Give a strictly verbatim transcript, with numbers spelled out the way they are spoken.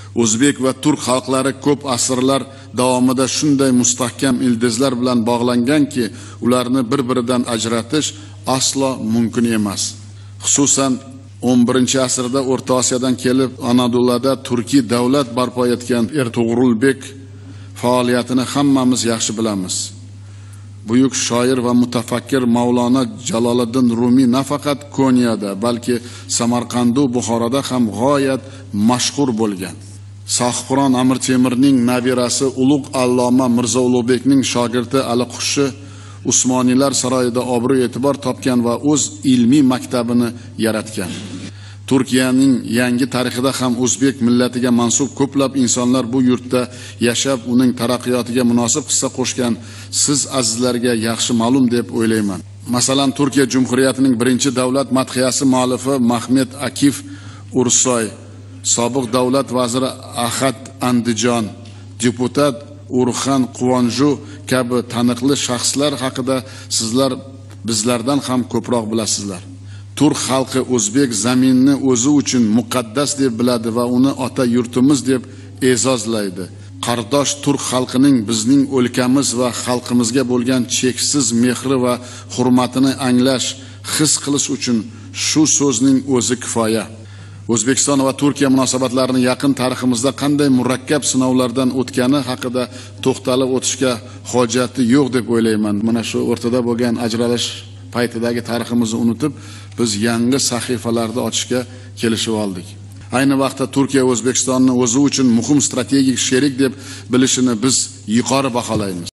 O'zbek va turk xalqlari ko'p asrlar davomida shunday mustahkam ildizlar bilan bog'langanki, ularni bir-biridan ajratish aslo mumkin emas. Xususan o'n birinchi asrda O'rta Osiyodan kelib Anadoluda turkiy davlat barpo etgan Ertuğrulbek faoliyatini hammamiz yaxshi bilamiz. Buyuk shoir va mutafakkir Mavlona Jaloliddin Rumiy nafaqat Konyada, balki Samarqand va Buxoroda ham g'oyat mashhur bo'lgan. Sohibqiron Amir Temurning nabirasi ulug' alloma Mirzo Ulug'bekning shogirdi Ali Qushshi Usmoniylar saroyida obro' e'tibor topgan va o'z ilmiy maktabini yaratgan. Turkiyaning yangi tarixida ham o'zbek millatiga mansub ko'plab insonlar bu yurtda yashab, uning taraqqiyotiga munosib hissa qo'shgan siz azizlarga yaxshi ma'lum deb o'ylayman. Masalan, Turkiya Jumhuriyatining birinchi davlat madhiyasi muallifi Mahmet Akif Ursoy, sobiq davlat vaziri Ahad Andijon, deputat Urxan Quvonju kabi taniqli shaxslar haqida sizlar bizlardan ham ko'proq bilasizlar. Turk xalqi o'zbek zaminni o'zi uchun muqaddas deb biladi va uni ota yurtimiz deb e'zozlaydi. Qardosh turk xalqining bizning o'lkamiz va xalqimizga bo'lgan cheksiz mehri va hurmatini anglash, his qilish uchun shu so'zning o'zi kifoya. O'zbekiston va Turkiya munosabatlarini yaqin tariximizda qanday murakkab sinovlardan o'tgani haqida to'xtalib o'tishga hojati yo'q deb o'ylayman. Mana shu o'rtada bo'lgan ajralish paytidagi tariximizni unutib, biz yangi sahifalarni ochishga kelishib oldik. Ayni vaqtda Turkiya O'zbekistonni o'zi uchun muhim strategik sherik deb bilishini biz yuqori baholaymiz.